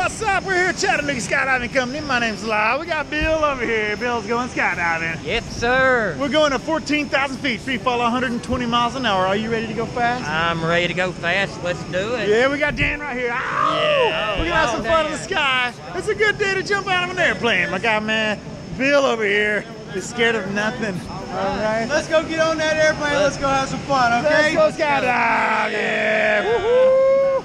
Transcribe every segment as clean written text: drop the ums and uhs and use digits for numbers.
What's up? We're here at Chattanooga Skydiving Company. My name's Lyle. We got Bill over here. Bill's going skydiving. Yes, sir. We're going to 14,000 feet, free fall 120 miles an hour. Are you ready to go fast? I'm ready to go fast. Let's do it. Yeah, we got Dan right here. Ow! Yeah. We're gonna have some fun in the sky. It's a good day to jump out of an airplane. My guy, man, Bill over here is scared of nothing. All right. Let's go get on that airplane. Let's go have some fun, okay? Let's go skydive. Yeah. Woohoo!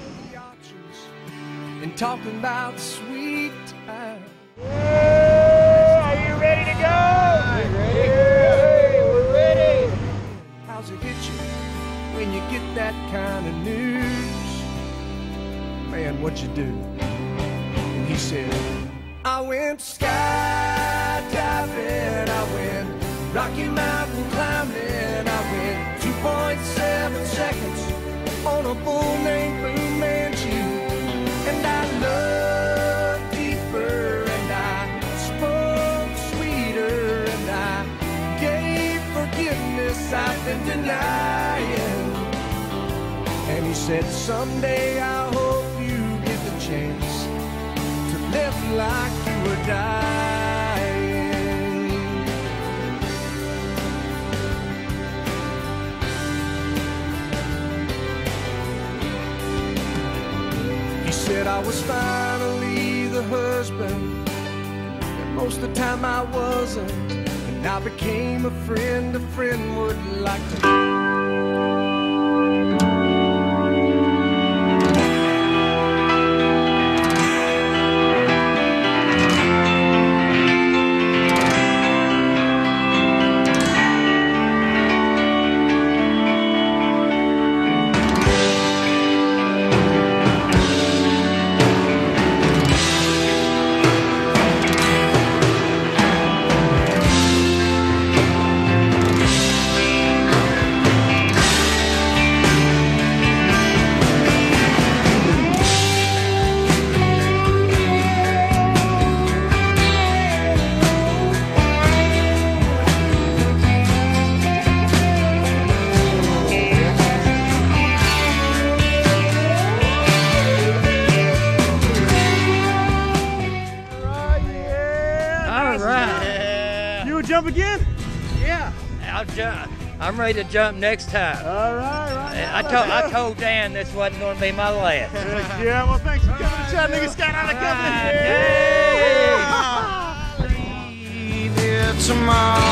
And talking about sweet time. Are you ready to go? We're ready. How's it hit you when you get that kind of news? Man, what'd you do? And he said, I went skydiving, I went Rocky Mountain climbing, I went 2.7 seconds on a bull named Fu Manchu. And I loved deeper, and I spoke sweeter, and I gave forgiveness I've been denying. And he said, someday I hope you get the chance to live like you were dying. He said I was finally the husband, and most of the time I wasn't. And I became a friend would like to. Jump again? Yeah, I'll jump. I'm ready to jump next time. All right. I told Dan this wasn't going to be my last. Yeah, well, thanks for coming to Chattanooga Skydiving Company. Leave here tomorrow.